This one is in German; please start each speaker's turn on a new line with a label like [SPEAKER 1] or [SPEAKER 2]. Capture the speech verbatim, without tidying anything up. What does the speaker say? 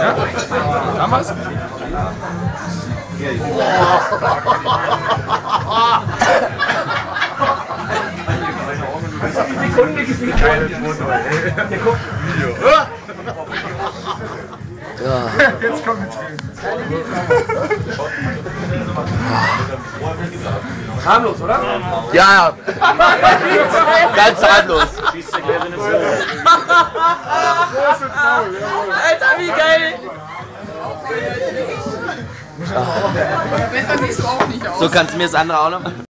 [SPEAKER 1] Ja? Damals?
[SPEAKER 2] Sekunde gespielt. Keine Foto, ey. Der guckt Video.
[SPEAKER 1] Ja. Jetzt kommt die Tränen.
[SPEAKER 2] Harmlos, oder?
[SPEAKER 3] Ja, ja. Ganz harmlos.
[SPEAKER 2] Alter, wie geil!
[SPEAKER 3] So kannst du mir das andere auch noch.